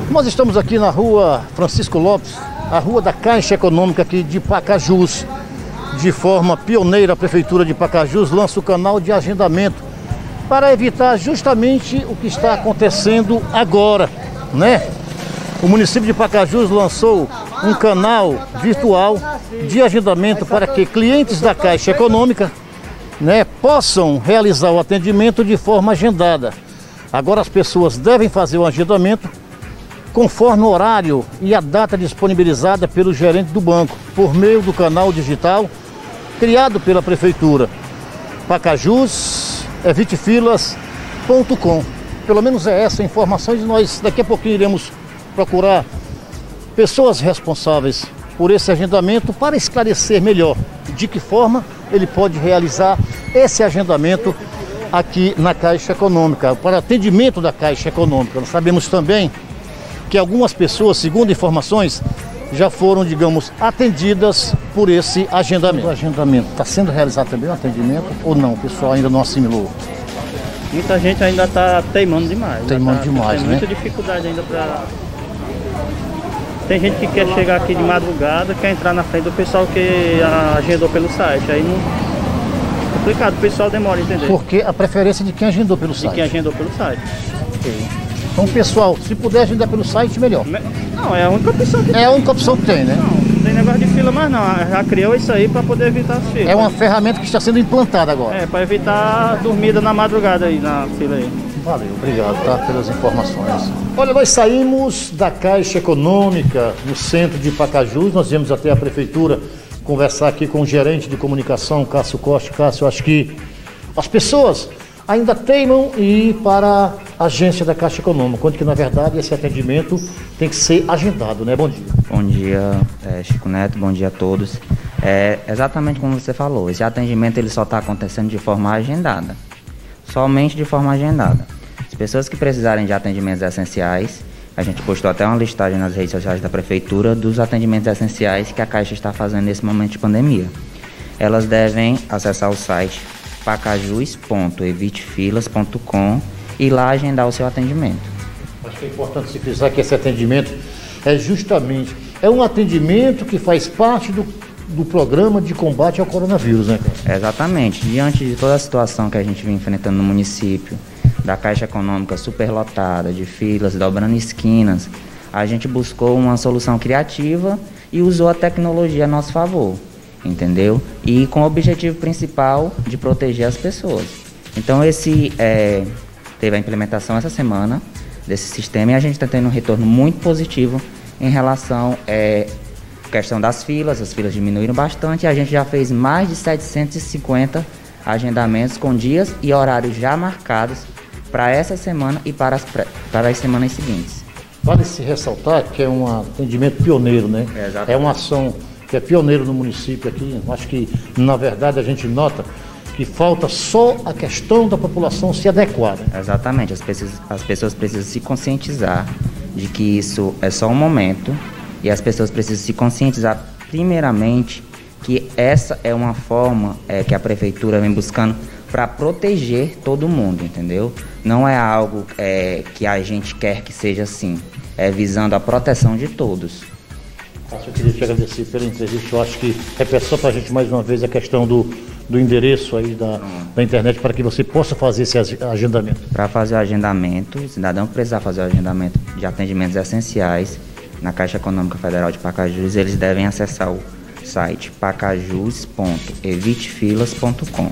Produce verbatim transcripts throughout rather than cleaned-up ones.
Nós estamos aqui na rua Francisco Lopes, a rua da Caixa Econômica aqui de Pacajus. De forma pioneira, a Prefeitura de Pacajus lança o canal de agendamento para evitar justamente o que está acontecendo agora, né? O município de Pacajus lançou um canal virtual de agendamento para que clientes da Caixa Econômica, né, possam realizar o atendimento de forma agendada. Agora as pessoas devem fazer o agendamento conforme o horário e a data disponibilizada pelo gerente do banco, por meio do canal digital criado pela Prefeitura. Pacajus evite filas ponto com. Pelo menos é essa a informação e nós daqui a pouquinho iremos procurar pessoas responsáveis por esse agendamento para esclarecer melhor de que forma ele pode realizar esse agendamento aqui na Caixa Econômica, para atendimento da Caixa Econômica. Nós sabemos também que algumas pessoas, segundo informações, já foram, digamos, atendidas por esse agendamento. O agendamento está sendo realizado também o atendimento ou não? O pessoal ainda não assimilou? Muita gente ainda está teimando demais. Teimando tá, demais, tem né? Muita dificuldade ainda para... Tem gente que quer chegar aqui de madrugada, quer entrar na frente do pessoal que agendou pelo site. Aí não... É complicado, o pessoal demora a entender. Porque a preferência de quem agendou pelo site. De quem agendou pelo site. Ok. Então, pessoal, se puder agendar pelo site, melhor. Não, é a única opção que tem. É a única opção que tem, né? Não, não tem negócio de fila mais não. Já criou isso aí para poder evitar as filas. É uma ferramenta que está sendo implantada agora. É, para evitar a dormida na madrugada aí, na fila aí. Valeu, obrigado, tá, pelas informações. Olha, nós saímos da Caixa Econômica no centro de Pacajus, nós viemos até a Prefeitura conversar aqui com o gerente de comunicação, Cássio Costa. Cássio, eu acho que as pessoas ainda teimam em ir para a agência da Caixa Econômica, quando que, na verdade, esse atendimento tem que ser agendado, né? Bom dia. Bom dia, é, Chico Neto, bom dia a todos. É exatamente como você falou, esse atendimento ele só está acontecendo de forma agendada, somente de forma agendada. As pessoas que precisarem de atendimentos essenciais, a gente postou até uma listagem nas redes sociais da Prefeitura dos atendimentos essenciais que a Caixa está fazendo nesse momento de pandemia. Elas devem acessar o site pacajus ponto evite filas ponto com e lá agendar o seu atendimento. Acho que é importante se frisar que esse atendimento é justamente, é um atendimento que faz parte do, do programa de combate ao coronavírus, né, cara? Exatamente. Diante de toda a situação que a gente vem enfrentando no município, da Caixa Econômica superlotada, de filas, dobrando esquinas, a gente buscou uma solução criativa e usou a tecnologia a nosso favor, entendeu? E com o objetivo principal de proteger as pessoas. Então esse é, teve a implementação essa semana desse sistema e a gente está tendo um retorno muito positivo em relação é, à questão das filas. As filas diminuíram bastante e a gente já fez mais de setecentos e cinquenta agendamentos com dias e horários já marcados para essa semana e para as, para as semanas seguintes. Vale se ressaltar que é um atendimento pioneiro, né? É, é uma ação que é pioneiro no município aqui. Acho que, na verdade, a gente nota que falta só a questão da população se adequar, né? Exatamente. As pessoas, as pessoas precisam se conscientizar de que isso é só um momento e as pessoas precisam se conscientizar, primeiramente, que essa é uma forma é, que a Prefeitura vem buscando para proteger todo mundo, entendeu? Não é algo é, que a gente quer que seja assim, é visando a proteção de todos. Eu queria te agradecer pela entrevista. Eu acho que repete só para a gente mais uma vez a questão do, do endereço aí da, da internet para que você possa fazer esse agendamento. Para fazer o agendamento, o cidadão que precisar fazer o agendamento de atendimentos essenciais na Caixa Econômica Federal de Pacajus, eles devem acessar o site pacajus ponto evite filas ponto com.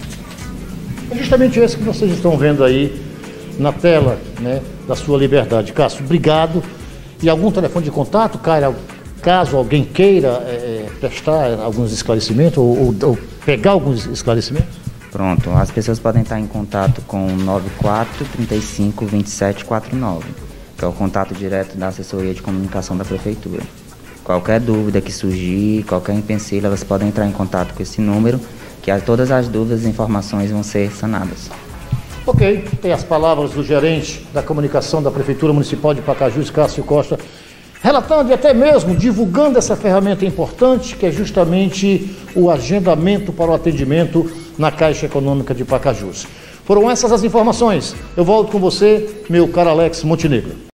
É justamente esse que vocês estão vendo aí na tela, né, da sua liberdade. Cássio, obrigado. E algum telefone de contato, cara, caso alguém queira é, prestar alguns esclarecimentos ou, ou, ou pegar alguns esclarecimentos? Pronto, as pessoas podem estar em contato com nove quatro três cinco dois sete quatro nove, que é o contato direto da assessoria de comunicação da Prefeitura. Qualquer dúvida que surgir, qualquer empecilho, elas podem entrar em contato com esse número, que todas as dúvidas e informações vão ser sanadas. Ok, tem as palavras do gerente da comunicação da Prefeitura Municipal de Pacajus, Cássio Costa, relatando e até mesmo divulgando essa ferramenta importante, que é justamente o agendamento para o atendimento na Caixa Econômica de Pacajus. Foram essas as informações. Eu volto com você, meu caro Alex Montenegro.